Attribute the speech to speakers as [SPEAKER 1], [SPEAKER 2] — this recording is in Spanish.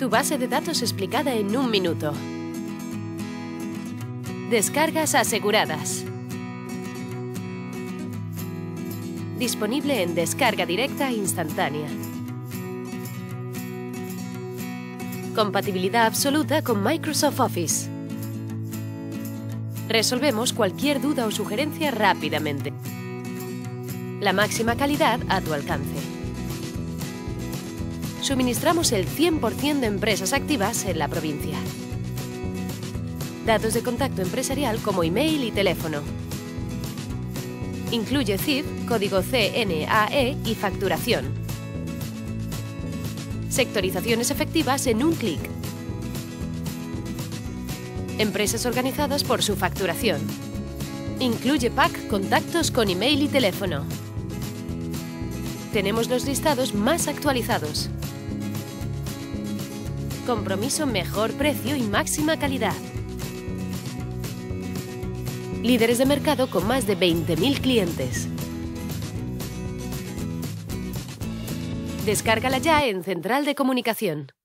[SPEAKER 1] Tu base de datos explicada en 1 minuto. Descargas aseguradas. Disponible en descarga directa e instantánea. Compatibilidad absoluta con Microsoft Office. Resolvemos cualquier duda o sugerencia rápidamente. La máxima calidad a tu alcance. Suministramos el 100% de empresas activas en la provincia. Datos de contacto empresarial como email y teléfono. Incluye CIF, código CNAE y facturación. Sectorizaciones efectivas en un clic. Empresas organizadas por su facturación. Incluye pack contactos con email y teléfono. Tenemos los listados más actualizados. Compromiso, mejor precio y máxima calidad. Líderes de mercado con más de 20.000 clientes. Descárgala ya en Central de Comunicación.